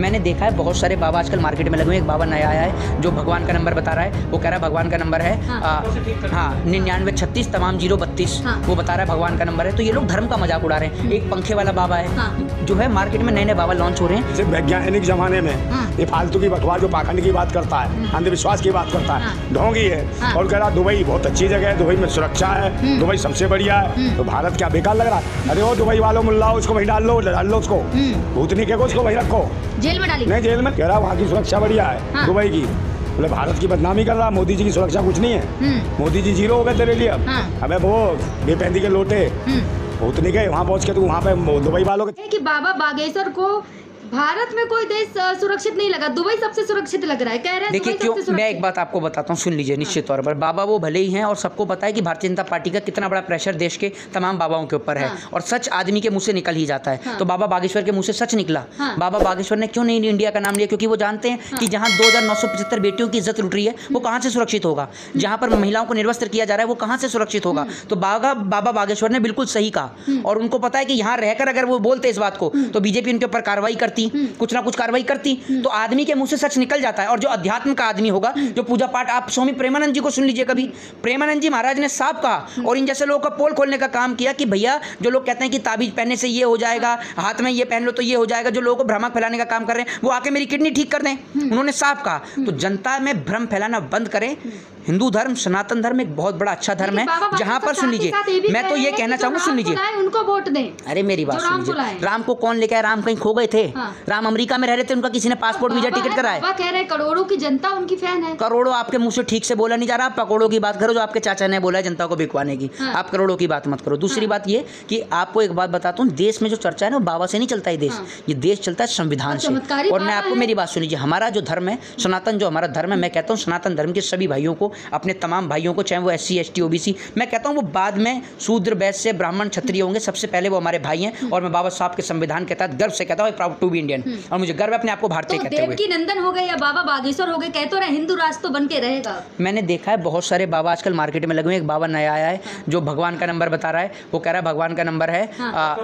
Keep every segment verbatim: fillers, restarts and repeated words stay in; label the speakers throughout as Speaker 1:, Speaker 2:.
Speaker 1: मैंने देखा है बहुत सारे बाबा आजकल मार्केट में लगे हुए। एक बाबा नया आया है जो भगवान का नंबर बता रहा है, वो कह रहा है भगवान का नंबर है हाँ निन्यानवे छत्तीस तमाम जीरो बत्तीस, वो बता रहा है भगवान का नंबर है। तो ये लोग धर्म का मजाक उड़ा रहे हैं। एक पंखे वाला बाबा है जो है मार्केट में नए नए बाबा लॉन्च हो रहे हैं।
Speaker 2: वैज्ञानिक जमाने में ये फालतू की बकवास जो पाखंड की बात करता है, अंधविश्वास की बात करता है, ढोंगी है और कह रहा दुबई बहुत अच्छी जगह है, दुबई में सुरक्षा है, दुबई सबसे बढ़िया है। तो भारत क्या बेकार लग रहा है? अरे वो दुबई वालों मुल्ला उसको वहीं डाल लो, डाल लो उसको, भूतनी के उसको वहीं रखो,
Speaker 3: जेल में डाली
Speaker 2: नहीं जेल में। कह रहा वहाँ की सुरक्षा बढ़िया है दुबई की, बोले भारत की बदनामी कर रहा। मोदी जी की सुरक्षा कुछ नहीं है, मोदी जी जीरो हो गए तेरे लिए। अब अबे वो बेपैंदी के लोटे भूतनी के वहाँ पहुँच के तू वहाँ पे दुबई वालों के
Speaker 3: कि बाबा बागेश्वर को भारत में कोई देश सुरक्षित नहीं लगा, दुबई सबसे सुरक्षित लग रहा है, कह रहे हैं।
Speaker 1: देखिए क्यों, मैं एक बात आपको बताता हूँ, सुन लीजिए। निश्चित तौर पर बाबा वो भले ही हैं और सबको पता है कि भारतीय जनता पार्टी का कितना बड़ा प्रेशर देश के तमाम बाबाओं के ऊपर है और सच आदमी के मुंह से निकल ही जाता है। तो बाबा बागेश्वर के मुंह से सच निकला। बाबा बागेश्वर ने क्यों नहीं इंडिया का नाम लिया? क्योंकि वो जानते हैं कि जहाँ दो हजार नौ सौ पचहत्तर बेटियों की इज्जत लुट रही है वो कहाँ से सुरक्षित होगा, जहाँ पर महिलाओं को निर्वस्त्र किया जा रहा है वो कहाँ से सुरक्षित होगा। तो बाबा बाबा बागेश्वर ने बिल्कुल सही कहा और उनको पता है कि यहाँ रहकर अगर वो बोलते इस बात को तो बीजेपी उनके ऊपर कार्रवाई करती, कुछ ना कुछ कार्रवाई करती। तो आदमी के मुंह से सच निकल जाता है। और जो अध्यात्म का आदमी होगा, जो पूजा पाठ, आप स्वामी प्रेमानंद जी को सुन लीजिए कभी। प्रेमानंद जी महाराज ने साफ कहा और इन जैसे लोगों का पोल खोलने का काम किया कि भैया जो लोग कहते हैं कि ताबीज पहनने से ये हो जाएगा, हाथ में ये पहन लो तो ये हो जाएगा, जो लोगों को भ्रमक फैलाने का काम कर रहे हैं वो आके मेरी किडनी ठीक कर दें, उन्होंने साफ कहा। तो जनता में भ्रम फैलाना बंद करें। हिंदू धर्म, सनातन धर्म एक बहुत बड़ा अच्छा धर्म है जहां पर, सुन लीजिए, मैं तो ये कहना चाहूंगा, सुन लीजिए,
Speaker 3: उनको वोट दें।
Speaker 1: अरे मेरी बात सुन लीजिए, राम को कौन लेके आया? राम कहीं खो गए थे? राम अमेरिका में रह रहे थे, उनका किसी ने पासपोर्ट वीजा टिकट कराया?
Speaker 3: कह रहे करोड़ों की जनता उनकी फैन है।
Speaker 1: करोड़ों आपके मुंह से ठीक से बोला नहीं जा रहा। आप पकौड़ों की बात करो जो आपके चाचा ने बोला है जनता को बिकवाने की। आप करोड़ों की बात मत करो। दूसरी बात ये कि आपको एक बात बताता हूँ, देश में जो चर्चा है ना बाबा से नहीं चलता है देश, ये देश चलता है संविधान से। और मैं आपको मेरी बात सुन लीजिए, हमारा जो धर्म है सनातन, जो हमारा धर्म है, मैं कहता हूँ सनातन धर्म के सभी भाइयों को, अपने तमाम भाइयों को, चाहे वो S C S T O B C, मैं कहता हूँ वो बाद में शूद्र वैश्य ब्राह्मण क्षत्रिय होंगे, सबसे पहले वो हमारे भाई हैं। और मैं बाबा साहब के संविधान के तहत गर्व से कहता हूँ प्राउड टू बी इंडियन, और मुझे गर्व है अपने आप को भारतीय
Speaker 3: तो
Speaker 1: कहते हुए।
Speaker 3: देवकी नंदन हो गए या बाबा बागेश्वर हो गए, कहते रहे हिंदू राष्ट्र तो बन के रहेगा।
Speaker 1: मैंने देखा है बहुत सारे बाबा आजकल मार्केट में लगे हुए। एक बाबा नया आया है जो भगवान का नंबर बता रहा है, वो कह रहा है भगवान का नंबर है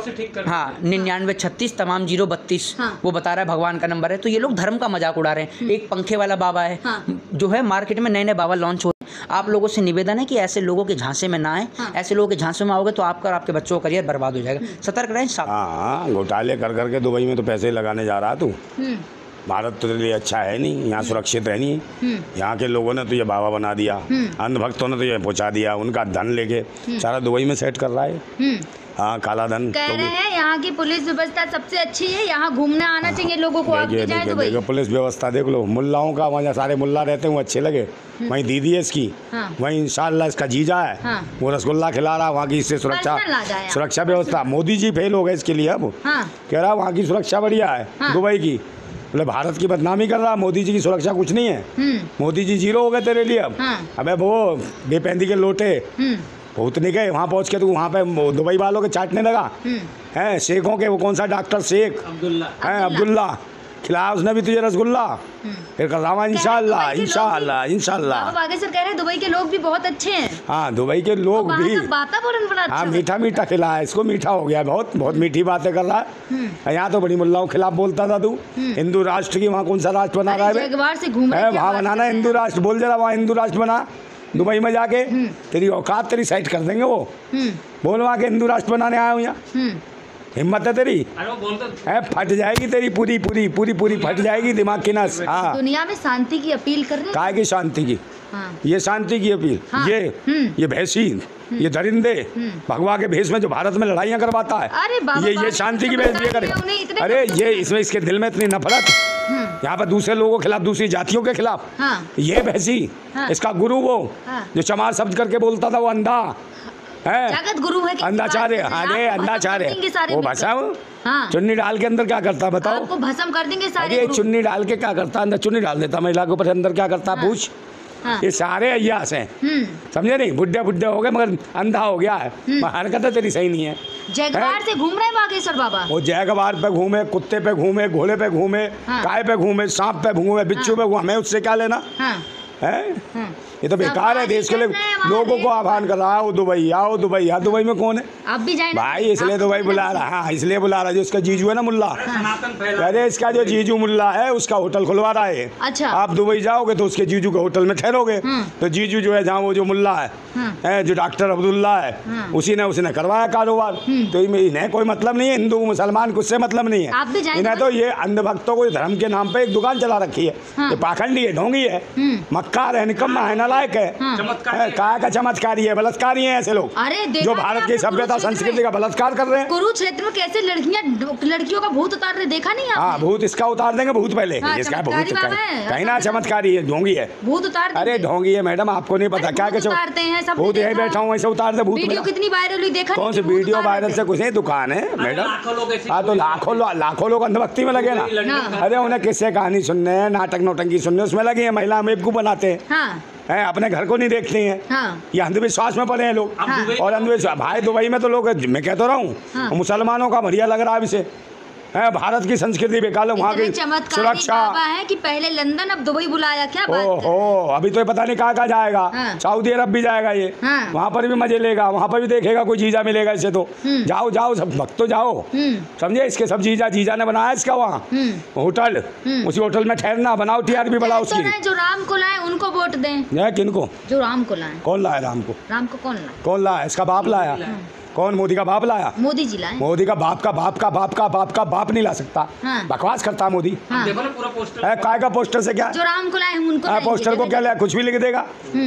Speaker 1: हाँ निन्यानवे छत्तीस तमाम जीरो बत्तीस, वो बता रहा है भगवान का नंबर है। तो ये लोग धर्म का मजाक उड़ा रहे हैं। एक पंखे वाला बाबा है जो है मार्केट में नए नए बाबा लॉन्च हो। आप लोगों से निवेदन है कि ऐसे लोगों के झांसे में ना आए। हाँ। ऐसे लोगों के झांसे में आओगे तो आपका और आपके बच्चों का करियर बर्बाद हो जाएगा। सतर्क रहें।
Speaker 2: हाँ, घोटाले कर करके दुबई में तो पैसे लगाने जा रहा तू। भारत तो तेरे लिए अच्छा है नहीं, यहाँ सुरक्षित रहनी है। यहाँ के लोगों ने तो ये बाबा बना दिया, अंधभक्तों ने तो ये पहुँचा दिया, उनका धन लेके सारा दुबई में सेट कर रहा है। हाँ, काला धन
Speaker 3: कह रहे हैं। यहाँ की पुलिस व्यवस्था सबसे अच्छी है, यहाँ घूमने आना चाहिए लोगों को। आप जाए तो
Speaker 2: देखो पुलिस व्यवस्था देख लो, मुल्लाओं का वहाँ सारे मुल्ला रहते हैं वो अच्छे लगे। वहीं दीदी है इसकी, वहीं इंशाल्लाह इसका जीजा है, वो रसगुल्ला खिला रहा। वहाँ की इससे सुरक्षा सुरक्षा व्यवस्था, मोदी जी फेल हो गए इसके लिए। अब कह रहा वहाँ की सुरक्षा बढ़िया है दुबई की, बोले भारत की बदनामी कर रहा। मोदी जी की सुरक्षा कुछ नहीं है, मोदी जी जीरो हो गए तेरे लिए। अब अबे वो बेपैंदी के लोटे भूतनी के वहाँ पहुँच के तू वहाँ पे दुबई वालों के चाटने लगा हैं, शेखों के। वो कौन सा डॉक्टर शेख है अब्दुल्ला, खिलाया उसने भी तुझे रसगुल्ला। फिर कर रहा इंशाल्लाह इंशाल्लाह इंशाल्लाह।
Speaker 3: बागेश्वर कह रहे हैं दुबई के लोग भी बहुत अच्छे हैं।
Speaker 2: हाँ, दुबई के लोग भी
Speaker 3: वातावरण बड़ा अच्छा।
Speaker 2: हाँ, मीठा मीठा खिलाया इसको, मीठा हो गया, बहुत बहुत मीठी बातें कर रहा है। यहाँ तो बड़ी मुल्लाओं के खिलाफ बोलता था तू। हिंदू राष्ट्र की वहाँ कौन सा राष्ट्र बना रहा है? वहाँ बनाना हिंदू राष्ट्र, बोल जरा वहाँ हिंदू राष्ट्र बना दुबई में जाके। तेरी औकात तेरी साइड कर देंगे वो। बोल वहाँ के हिंदू राष्ट्र बनाने आया हूँ यहाँ, हिम्मत है तेरी? है फट जाएगी तेरी पूरी पूरी पूरी पूरी फट जाएगी दिमाग की नस। हाँ,
Speaker 3: दुनिया में शांति की अपील कर रहे हैं।
Speaker 2: काय की शांति की? हाँ। ये शांति की अपील। हाँ। ये ये भैंसी, ये दरिंदे भगवा के भेष में जो भारत में लड़ाइयाँ करवाता है, अरे ये ये शांति की भेष ये करे। अरे ये इसमें इसके दिल में इतनी नफरत, यहाँ पर दूसरे लोगों के खिलाफ, दूसरी जातियों के खिलाफ। हाँ। ये भैंसी, हाँ। इसका गुरु वो, हाँ। जो चमार शब्द करके बोलता था वो अंधा है,
Speaker 3: जगत गुरु है,
Speaker 2: अंधाचार्य। अरे अंधाचार्य वो भाषा, हाँ। चुन्नी डाल के अंदर क्या करता बताओ? आपको
Speaker 3: भस्म कर देंगे सारे।
Speaker 2: अरे चुन्नी डाल के क्या करता? अंदर चुन्नी डाल देता महिला के ऊपर, अंदर क्या करता? हाँ। पूछ। हाँ। ये सारे अय्यास हैं, समझे नहीं? बुढ़े बुढ़े हो गए मगर अंधा हो गया है। हरकत तेरी सही नहीं है।
Speaker 3: जैगवार से घूम रहे बागेश्वर बाबा।
Speaker 2: वो जैगवार पे घूमे, कुत्ते पे घूमे, घोड़े पे घूमे, हाँ। गाय पे घूमे, सांप पे घूमे, बिच्छू पे घूमे, हमें उससे क्या लेना? है। ये तो बेकार है देश के लिए, लोगों को आह्वान कर रहा है आओ दुबई, आओ दुबई। हाँ दुबई में कौन है?
Speaker 3: आप भी जाए
Speaker 2: भाई, इसलिए दुबई बुला रहा। हाँ इसलिए बुला रहा, जो उसका जीजू है ना मुल्ला, अरे इसका जो जीजू मुल्ला है उसका होटल खुलवा रहा है।
Speaker 3: अच्छा।
Speaker 2: आप दुबई जाओगे तो उसके जीजू के होटल में ठहरोगे, तो जीजू जो है जहाँ वो जो मुल्ला है, है जो डॉक्टर अब्दुल्ला है, उसी ने उसने करवाया कारोबार। तो इन्हें कोई मतलब नहीं है, हिंदू मुसलमान कुछ से मतलब नहीं है। इन्हें तो ये अंधभक्तों को धर्म के नाम पे एक दुकान चला रखी है। ये पाखंडी है, ढोंगी है, मक्कार है, निकम्मा है, नालायक है, काय का चमत्कारी है, बलात्कारी है ऐसे लोग जो भारत की सभ्यता संस्कृति का बलात्कार कर रहे हैं।
Speaker 3: कुरुक्षेत्र में कैसे लड़कियां लड़कियों का भूत उतार रहे, देखा नहीं आपने?
Speaker 2: हाँ भूत इसका उतार देंगे, भूत पहले इसका भूत कहीं ना चमत्कारी है, ढोंगी है,
Speaker 3: भूत उतार।
Speaker 2: अरे ढोंगी है मैडम, आपको नहीं पता क्या कैसे
Speaker 3: उतारते हैं सब।
Speaker 2: भूत यही बैठा हूँ ऐसे उतार दे भूत।
Speaker 3: वीडियो कितनी वायरल हुई, देखा?
Speaker 2: कौन सी वीडियो वायरल से कुछ नहीं, दुकान है मैडम। हाँ तो लाखों लाखों लोग अंधभक्ति में लगे ना। अरे उन्हें किससे कहानी सुनने हैं, नाटक नौटंकी सुनने उसमें लगे हैं, महिला बेवकूफ बनाते हैं, है अपने घर को नहीं देखते हैं। हाँ। ये अंधविश्वास में पड़े हैं लोग। हाँ। और अंधविश्वास भाई दुबई में तो लोग, मैं कहता रहा हूँ, हाँ। मुसलमानों का बढ़िया लग रहा है इसे, है भारत की संस्कृति बेकार, वहाँ की सुरक्षा
Speaker 3: है कि पहले लंदन अब दुबई बुलाया, क्या बात
Speaker 2: ओ हो, अभी तो पता नहीं कहाँ कहाँ जाएगा। हाँ। सऊदी अरब भी जाएगा ये। हाँ। वहाँ पर भी मजे लेगा, वहाँ पर भी देखेगा कोई जीजा मिलेगा इसे तो जाओ जाओ सब भक्त तो जाओ, समझे। इसके सब जीजा जीजा ने बनाया इसका वहाँ होटल, उसी होटल में ठहरना, बनाओ टीआरपी बढ़ाओ उसकी।
Speaker 3: जो राम को लाए उनको वोट दें।
Speaker 2: किनको?
Speaker 3: जो राम को लाए।
Speaker 2: कौन लाया राम को?
Speaker 3: राम को कौन लाया? कौन
Speaker 2: लाया? इसका बाप लाया। कौन? मोदी का बाप लाया?
Speaker 3: मोदी जी लाए।
Speaker 2: मोदी का बाप का बाप का बाप का बाप का बाप नहीं ला सकता। हाँ। बकवास करता मोदी। हाँ। पूरा पोस्टर है, काय का पोस्टर से क्या?
Speaker 3: जो राम को लाए उनको
Speaker 2: आ, पोस्टर को क्या लाया? कुछ भी लिख देगा।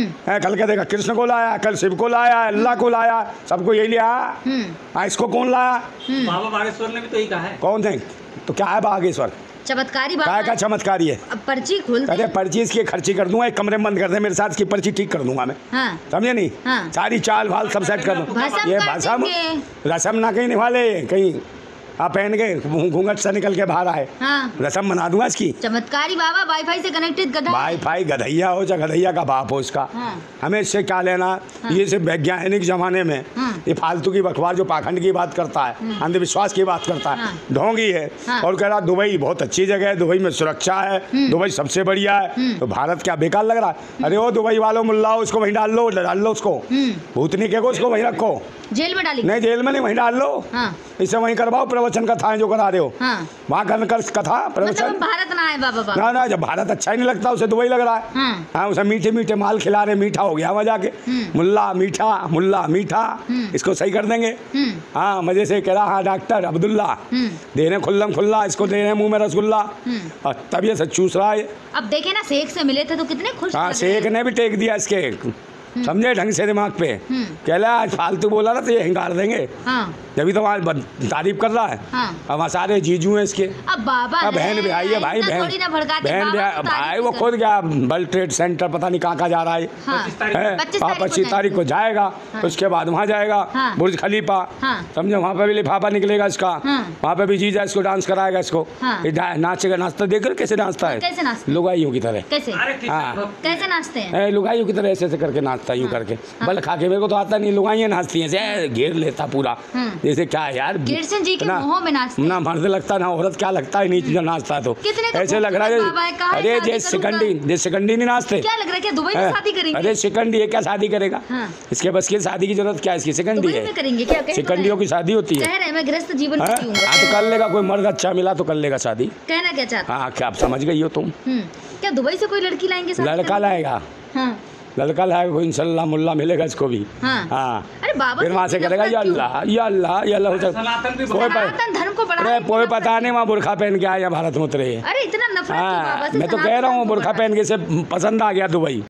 Speaker 2: कल कह देगा कृष्ण को लाया, कल शिव को लाया, अल्लाह को लाया, सबको यही लिया। इसको कौन लाया?
Speaker 4: बाबा बागेश्वर ने भी तो यही कहा है।
Speaker 2: कौन थे? तो क्या है बागेश्वर?
Speaker 3: चमत्कारी
Speaker 2: काय का चमत्कारी है?
Speaker 3: अब पर्ची खोल दे।
Speaker 2: अरे पर्ची इसकी खर्ची कर दूंगा, एक कमरे में बंद कर दे मेरे साथ, इसकी पर्ची ठीक कर दूंगा मैं। हाँ। समझे नहीं? हाँ। सारी चाल भाल सब सेट कर दूँ। ये भसम रसम ना कहीं निभाले, कहीं आप पहन के घूंघट से निकल के बाहर आए। हाँ। रसम बना दूंगा इसकी।
Speaker 3: चमत्कारी बाबा वाईफाई से कनेक्टेड गधा।
Speaker 2: वाईफाई गधैया हो चाहे गधैया का बाप हो इसका। हाँ। हमें इससे क्या लेना? हाँ। ये सिर्फ वैज्ञानिक जमाने में हाँ। ये फालतू की बकवास जो पाखंड की बात करता है, हाँ। अंधविश्वास की बात करता है, हाँ। ढोंगी है। हाँ। और कह रहा दुबई बहुत अच्छी जगह है, दुबई में सुरक्षा है, दुबई सबसे बढ़िया है। तो भारत क्या बेकार लग रहा है? अरे वो दुबई वालों मुल्ला उसको वहीं डाल लो, डाल लो उसको, भूतनी के को उसको वहीं रखो,
Speaker 3: जेल में डाली
Speaker 2: नहीं, जेल में नहीं, वहीं डाल लो। हाँ। इससे वहीं करवाओ प्रवचन कथा जो करा रहे हो। हाँ। वहाँ कर कर कथा प्रवचन।
Speaker 3: मतलब भारत ना है बाबा बाबा।
Speaker 2: ना ना, जब भारत अच्छा ही नहीं लगता उसे दुबई लग रहा है। हाँ। हाँ, उसे मीठे मीठे माल खिला रहे, मीठा हो गया वहाँ जाके, मुल्ला मीठा, मुल्ला मीठा, इसको सही कर देंगे। हाँ मजे से कह रहा, हाँ डॉक्टर अब्दुल्ला दे रहे खुल्लम खुल्ला, इसको दे रहे मुँह में रसगुल्ला, और तब ये सब चूस रहा है।
Speaker 3: अब देखे ना, शेख से मिले थे तो कितने खुश।
Speaker 2: हाँ शेख ने भी टेक दिया इसके, समझे ढंग से दिमाग पे। कह रहा आज फालतू बोला ना तो ये हिंगार देंगे। हाँ। जब तो वहाँ तारीफ कर रहा है। हाँ। अब वहाँ सारे जीजू हैं इसके।
Speaker 3: अब बाबा
Speaker 2: बहन भाई है, भाई बहन बहन भाई वो खुद गया वर्ल्ड ट्रेड सेंटर, पता नहीं कहाँ कहाँ जा रहा है। हाँ पच्चीस तारीख को जाएगा, उसके बाद वहाँ जाएगा बुर्ज खलीफा, समझे, वहाँ पे भी लिफाफा निकलेगा इसका, वहाँ पे भी जीजा इसको डांस कराएगा इसको, नाचेगा, नाचता देख कर कैसे नाचता है, लुगाइयों की तरह।
Speaker 3: हाँ कैसे नाचते हैं?
Speaker 2: लुगाइयों की तरह ऐसे ऐसे करके नाचता यूँ करके, बल खा के, मेरे को तो आता नहीं, लुगाइयाँ नाचती हैं, घेर लेता पूरा, जैसे क्या यार
Speaker 3: कृष्ण जी के मुंह में नाचते,
Speaker 2: ना मर्द लगता ना औरत, क्या लगता है नीचे जो नाचता है तो ऐसे लग रहा है। अरे जे सिकंडी, जे सिकंडी नहीं नाचते,
Speaker 3: क्या लग रहा है क्या दुबई में शादी करेंगे?
Speaker 2: अरे सिकंडी है, क्या शादी करेगा? इसके बस की शादी की जरूरत क्या है? इसकी सिकंडी है, सिकंडियों की शादी होती है।
Speaker 3: मैं गृहस्थ जीवन
Speaker 2: हाँ तो कर लेगा, कोई मर्द अच्छा मिला तो कर लेगा शादी।
Speaker 3: कहना क्या चाहते?
Speaker 2: हाँ क्या आप समझ गई हो तुम?
Speaker 3: क्या दुबई से कोई लड़की लाएंगे?
Speaker 2: लड़का लाएगा, लड़का लाएगा कोई, इंशाल्लाह मुल्ला मिलेगा इसको भी। हाँ। हाँ।
Speaker 3: अरे बाबा
Speaker 2: फिर वहाँ से करेगा या अल्लाह या अल्लाह या अल्लाह, कोई पता नहीं वहाँ बुरखा पहन के आया भारत में उतरे।
Speaker 3: अरे इतना नफरत।
Speaker 2: हाँ मैं तो कह रहा हूँ बुरखा पहन के से पसंद आ गया दुबई।